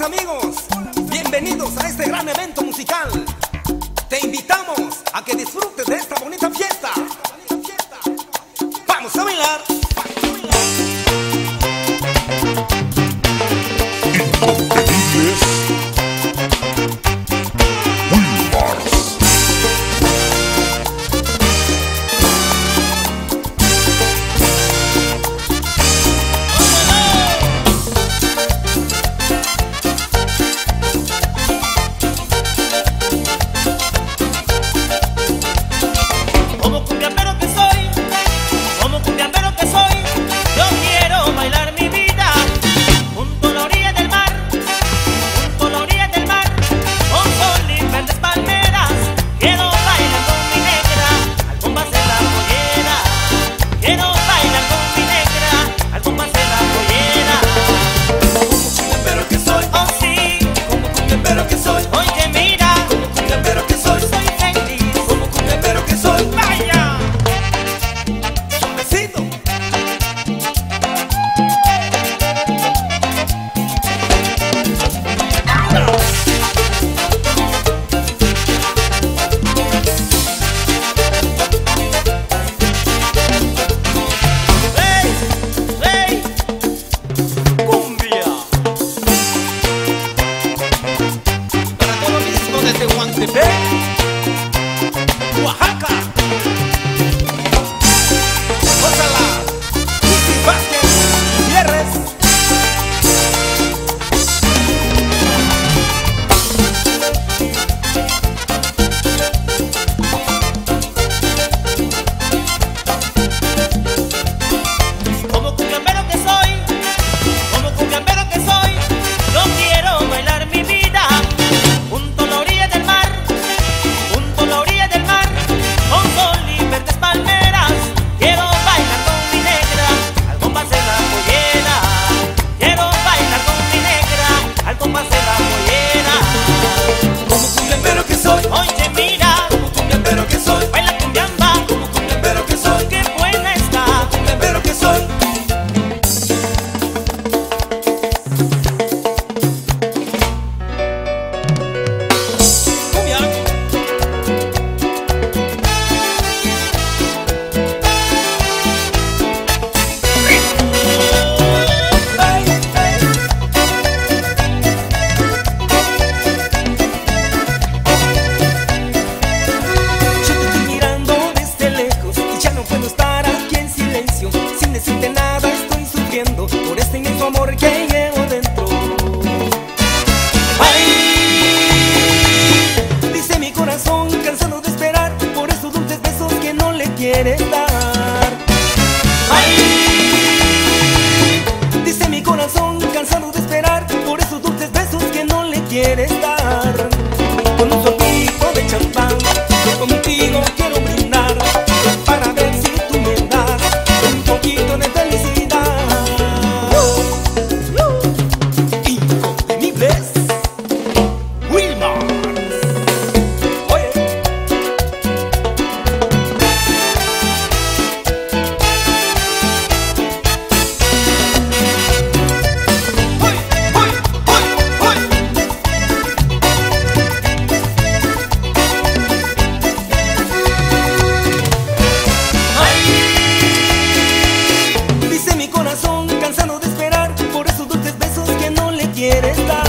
amigos, bienvenidos a este gran evento musical. Te invitamos a que disfrutes de esta bonita fiesta. ¡Vamos a bailar! Incompetibles Wilmars. Como cumbiambero que soy, yo quiero bailar mi vida junto a la orilla del mar, con sol y verdes palmeras. Quiero bailar con mi negra, al compás de la pollera. Quiero bailar con mi negra, al compás de la pollera. Como cumbiambero que soy, Oh sí, como cumbiambero que soy, oye mira, como cumbiambero que soy, soy feliz. como cumbiambero que soy. Vaya. Suavecito. ¡Hey! ¡Hey! Cumbia. Para todo mismo desde Huantepec, Oaxaca. Gózala. Luis Vázquez Gutiérrez. Como cumbiambero que soy, yo quiero bailar mi vida junto a la orilla del mar, con sol y verdes palmeras. Quiero bailar con mi negra, al compás de la pollera. Quiero bailar con mi negra, al compás de la pollera. Como cumbiambero que soy, Oye mira, como cumbiambero que soy, baila cumbiamba, como cumbiambero que soy, qué buena está. cumbiambero que soy. Cumbia. Ay, ay. Yo te estoy mirando desde lejos y ya no puedo estar aquí en silencio. Sin decirte nada estoy sufriendo por este inmenso amor que llevo dentro. Ay, dice mi corazón cansado de esperar por esos dulces besos que no le quieres dar. Ay, dice mi corazón cansado de esperar por esos dulces besos que no le quieres dar. Con un sorbito de champán, yo contigo quiero brindar para ver si tú me das un poquito de felicidad. Incontenibles Wilmars. Oye. Hoy, hoy, hoy, hoy. Dice mi corazón cansado de esperar por esos dulces besos que no le quieres dar.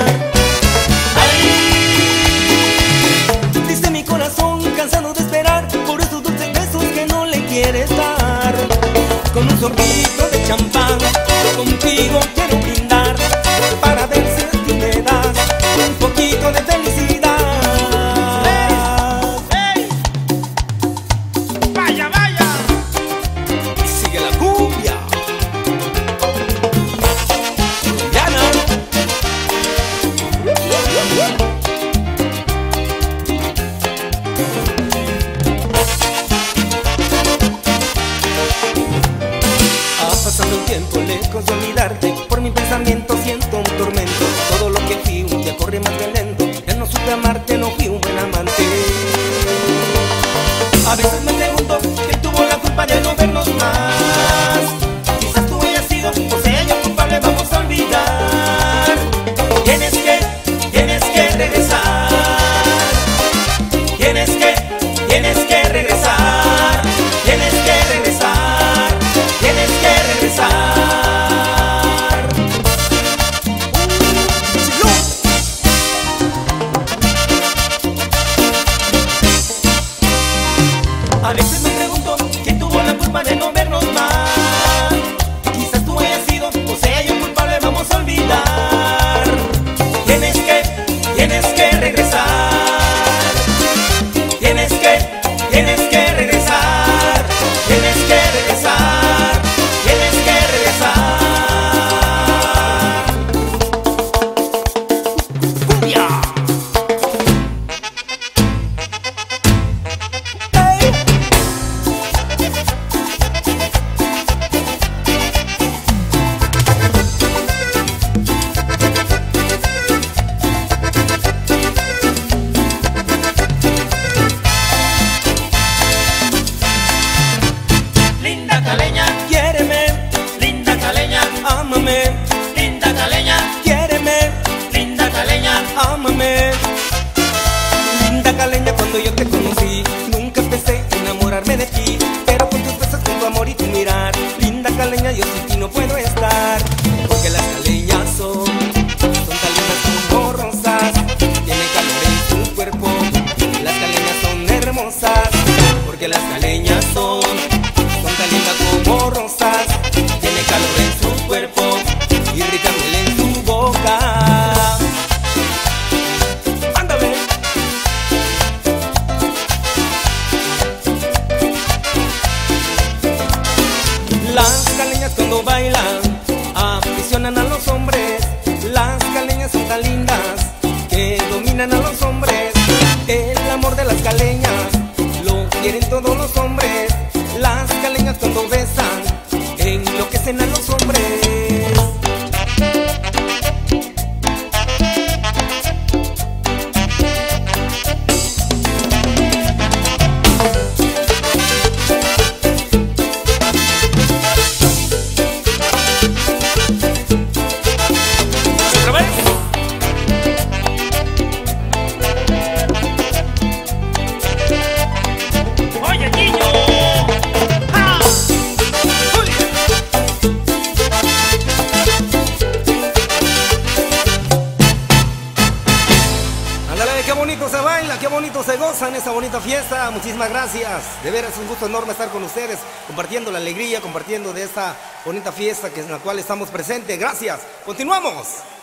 Ay, dice mi corazón cansado de esperar por esos dulces besos que no le quieres dar. Con un sorbito de champán, yo contigo quiero brindar para ver si tú me das un poquito de felicidad. ¡Hey! ¡Vaya, vaya! Sigue la cumbia. Diana. Ha pasado el tiempo lejos de olvidarte. Por mi pensamiento siento un tormento. Todo lo que fui un día corre más bien lento. Ya no supe amarte, no fui un buen amante. A veces me pregunto quién tuvo la culpa de no vernos más. Quizás tú hayas sido, o sea yo culpable, vamos a olvidar. Tienes quiéreme, linda caleña, ámame, linda caleña, quiéreme, linda caleña. ámame. Linda caleña, cuando yo te conocí, nunca pensé enamorarme de ti, pero con tus besos, con tu amor y tu mirar, linda caleña, yo sin ti no puedo estar, porque las caleñas son tan lindas como rosas, tienen calor en su cuerpo, las caleñas son hermosas, porque las caleñas son tan lindas como rosas, tienen calor en su cuerpo y rica miel en su boca. ¡Ándale! Las caleñas cuando bailan aprisionan a los hombres. Las caleñas son tan lindas que dominan a los hombres. El amor de las caleñas lo quieren todos los hombres. Las caleñas cuando besan enloquecen a los hombres. ¿Otra vez? Oye, niño. ¡Ah! ¡Uy! Ándale, qué bonito se baila, qué bonito se goza en esta bonita fiesta. Muchísimas gracias. De veras es un gusto enorme estar con ustedes, compartiendo la alegría, compartiendo de esta bonita fiesta en la cual estamos presentes. Gracias. Continuamos.